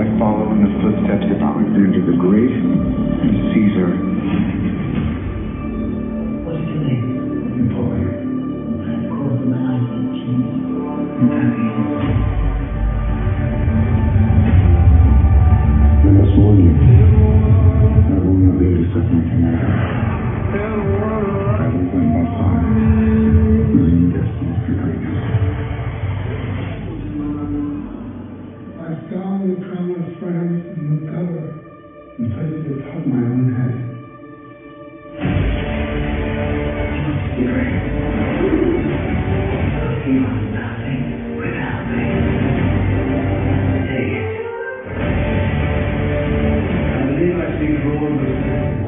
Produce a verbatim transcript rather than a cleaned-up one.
follow in the footsteps of Alexander the Great and Caesar. What is your name? Napoleon. And of course, the man I think Napoleon. I must warn you. I will not be able to set my command. I will win my father. Losing destiny for greatness. I solemnly promise France and the power and place it atop my own head. be great. You are nothing without me. Take it. I believe I speak for all of us.